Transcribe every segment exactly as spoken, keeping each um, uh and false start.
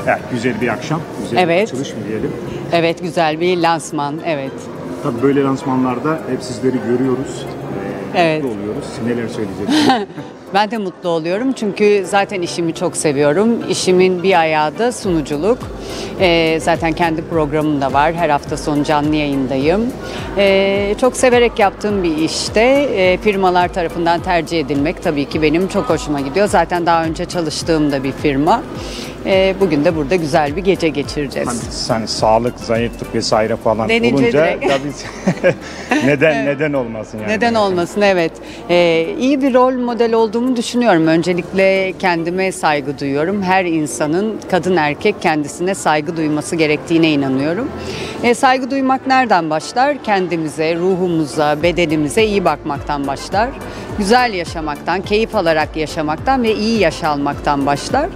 Evet, güzel bir akşam, güzel Evet. bir açılış mı diyelim? Evet, güzel bir lansman, evet. Tabii böyle lansmanlarda hep sizleri görüyoruz, e, Evet. mutlu oluyoruz. Neler söyleyeceksiniz? Ben de mutlu oluyorum çünkü zaten işimi çok seviyorum. İşimin bir ayağı da sunuculuk. Ee, zaten kendi programım da var. Her hafta sonu canlı yayındayım. Ee, çok severek yaptığım bir işte e, firmalar tarafından tercih edilmek tabii ki benim çok hoşuma gidiyor. Zaten daha önce çalıştığım da bir firma. Ee, bugün de burada güzel bir gece geçireceğiz. Hani, hani sağlık, zayıflık vesaire falan Denince olunca direkt. tabii neden neden olmasın yani? Neden olmasın, evet. Ee, iyi bir rol model olduğumu düşünüyorum. Öncelikle kendime saygı duyuyorum. Her insanın, kadın erkek, kendisine saygı duyması gerektiğine inanıyorum. Ee, saygı duymak nereden başlar? Kendimize, ruhumuza, bedenimize iyi bakmaktan başlar. Güzel yaşamaktan, keyif alarak yaşamaktan ve iyi yaş almaktan başlar.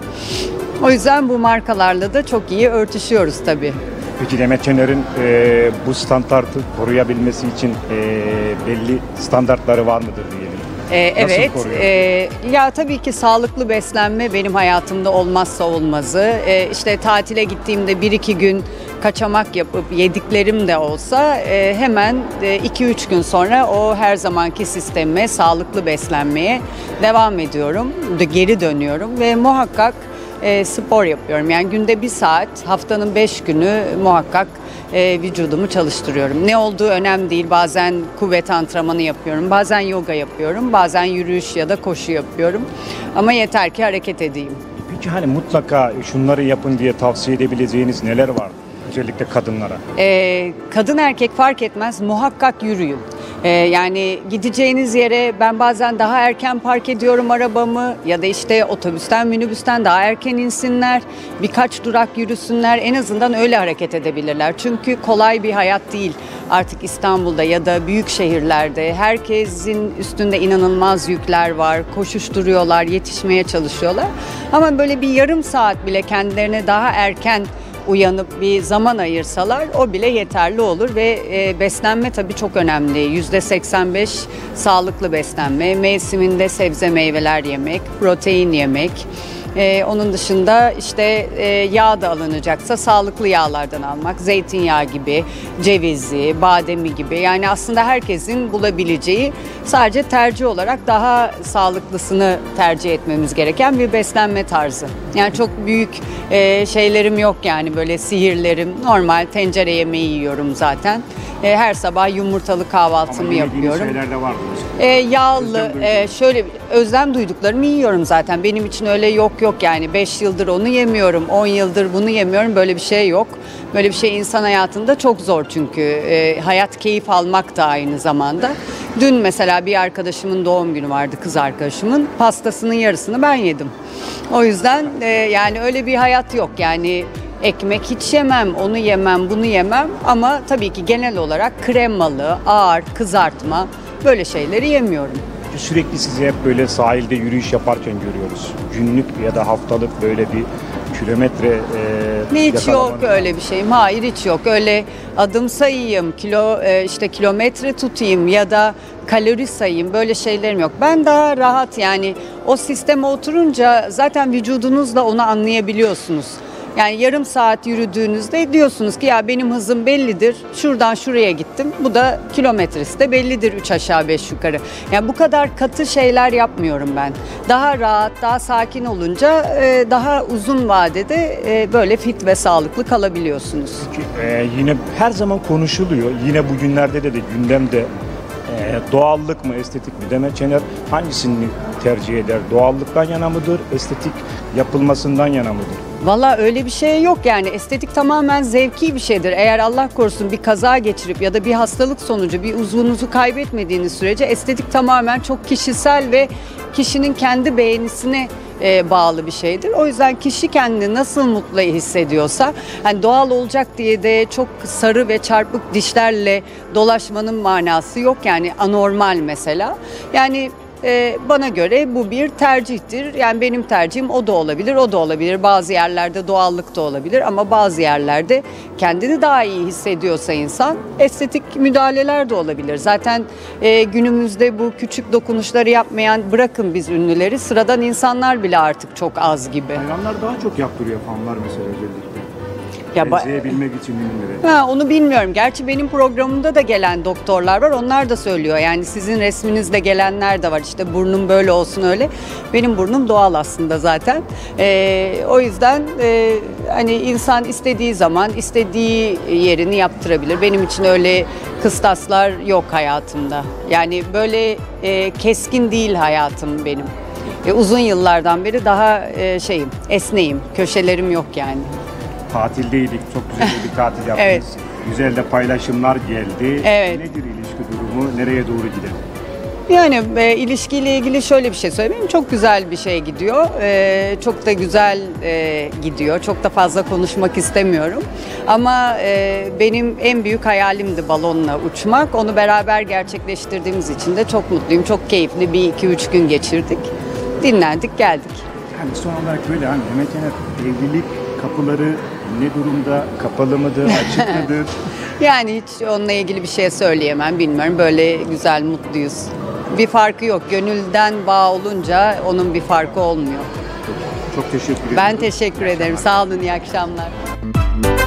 O yüzden bu markalarla da çok iyi örtüşüyoruz tabii. Peki Demet Şener'in e, bu standartı koruyabilmesi için e, belli standartları var mıdır diyelim? Ee, Nasıl evet, koruyor? e, ya tabii ki sağlıklı beslenme benim hayatımda olmazsa olmazı. E, işte tatile gittiğimde bir iki gün kaçamak yapıp yediklerim de olsa e, hemen iki üç gün sonra o her zamanki sistemime, sağlıklı beslenmeye devam ediyorum. Geri dönüyorum ve muhakkak E, spor yapıyorum. Yani günde bir saat, haftanın beş günü muhakkak e, vücudumu çalıştırıyorum. Ne olduğu önemli değil. Bazen kuvvet antrenmanı yapıyorum, bazen yoga yapıyorum, bazen yürüyüş ya da koşu yapıyorum. Ama yeter ki hareket edeyim. Peki hani mutlaka şunları yapın diye tavsiye edebileceğiniz neler var? Özellikle kadınlara. E, kadın erkek fark etmez, muhakkak yürüyün. Ee, yani gideceğiniz yere ben bazen daha erken park ediyorum arabamı ya da işte otobüsten, minibüsten daha erken insinler, birkaç durak yürüsünler, en azından öyle hareket edebilirler. Çünkü kolay bir hayat değil artık İstanbul'da ya da büyük şehirlerde. Herkesin üstünde inanılmaz yükler var, koşuşturuyorlar, yetişmeye çalışıyorlar. Ama böyle bir yarım saat bile kendilerine daha erken uyanıp bir zaman ayırsalar o bile yeterli olur ve e, beslenme tabii çok önemli. yüzde seksen beş sağlıklı beslenme, mevsiminde sebze meyveler yemek, protein yemek. Ee, onun dışında işte e, yağ da alınacaksa sağlıklı yağlardan almak, zeytinyağı gibi, cevizi, bademi gibi. Yani aslında herkesin bulabileceği, sadece tercih olarak daha sağlıklısını tercih etmemiz gereken bir beslenme tarzı. Yani çok büyük e, şeylerim yok, yani böyle sihirlerim. Normal tencere yemeği yiyorum zaten. E, her sabah yumurtalı kahvaltımı Ama yapıyorum. şeyler de var. E, yağlı, e, şöyle özlem duyduklarımı yiyorum zaten. Benim için öyle yok yok yani beş yıldır onu yemiyorum, on yıldır bunu yemiyorum, böyle bir şey yok. Böyle bir şey insan hayatında çok zor çünkü. E, hayat keyif almak da aynı zamanda. Dün mesela bir arkadaşımın doğum günü vardı, kız arkadaşımın. Pastasının yarısını ben yedim. O yüzden e, yani öyle bir hayat yok yani. Ekmek hiç yemem, onu yemem, bunu yemem ama tabii ki genel olarak kremalı, ağır, kızartma böyle şeyleri yemiyorum. Sürekli sizi hep böyle sahilde yürüyüş yaparken görüyoruz. Günlük ya da haftalık böyle bir kilometre e, Hiç yok öyle bir şeyim. Hayır, hiç yok. Öyle adım sayayım, kilo e, işte kilometre tutayım ya da kalori sayayım, böyle şeylerim yok. Ben daha rahat, yani o sisteme oturunca zaten vücudunuzla onu anlayabiliyorsunuz. Yani yarım saat yürüdüğünüzde diyorsunuz ki ya benim hızım bellidir. Şuradan şuraya gittim. Bu da kilometresi de bellidir, üç aşağı beş yukarı. Yani bu kadar katı şeyler yapmıyorum ben. Daha rahat, daha sakin olunca daha uzun vadede böyle fit ve sağlıklı kalabiliyorsunuz. Peki, e, yine her zaman konuşuluyor. Yine bugünlerde de, de gündemde e, doğallık mı, estetik mi? Demet Şener hangisini tercih eder? Doğallıktan yana mıdır? Estetik yapılmasından yana mıdır? Valla öyle bir şey yok yani. Estetik tamamen zevki bir şeydir. Eğer Allah korusun bir kaza geçirip ya da bir hastalık sonucu bir uzvunuzu kaybetmediğiniz sürece estetik tamamen çok kişisel ve kişinin kendi beğenisine e, bağlı bir şeydir. O yüzden kişi kendini nasıl mutlu hissediyorsa, hani doğal olacak diye de çok sarı ve çarpık dişlerle dolaşmanın manası yok yani, anormal mesela. Yani e, bana göre bu bir tercihtir. Yani benim tercihim o da olabilir, o da olabilir. Bazı yerlerde doğallık da olabilir ama bazı yerlerde kendini daha iyi hissediyorsa insan estetik müdahaleler de olabilir. Zaten e, günümüzde bu küçük dokunuşları yapmayan, bırakın biz ünlüleri, sıradan insanlar bile artık çok az gibi. Hayranlar daha çok yaptırıyor fanlar mesela özellikle. Ya ba- Benzeyebilmek için ünlülere. Ha, onu bilmiyorum. Gerçi benim programımda da gelen doktorlar var. Onlar da söylüyor. Yani sizin resminizle gelenler de var. İşte burnum böyle olsun öyle. Benim burnum doğal aslında zaten. Ee, o yüzden e, hani insan istediği zaman istediği yerini yaptırabilir. Benim için öyle kıstaslar yok hayatımda. Yani böyle e, keskin değil hayatım benim. E, uzun yıllardan beri daha e, şeyim, esneyim. Köşelerim yok yani. Tatildeydik. Çok güzel bir tatil yaptınız. Evet. Güzel de paylaşımlar geldi. Evet. Nedir ilişki durumu? Nereye doğru gider? Yani e, ilişkiyle ilgili şöyle bir şey söyleyeyim. Çok güzel bir şey gidiyor. E, çok da güzel e, gidiyor. Çok da fazla konuşmak istemiyorum. Ama e, benim en büyük hayalimdi balonla uçmak. Onu beraber gerçekleştirdiğimiz için de çok mutluyum. Çok keyifli bir iki üç gün geçirdik. Dinlendik, geldik. Yani son olarak böyle hani Demet Yener evlilik kapıları ne durumda? Kapalı mıdır? Açık mıdır? Yani hiç onunla ilgili bir şey söyleyemem, bilmiyorum. Böyle güzel, mutluyuz. Bir farkı yok. Gönülden bağ olunca onun bir farkı olmuyor. Çok teşekkür ederim. Ben teşekkür ederim. Sağ olun, iyi akşamlar.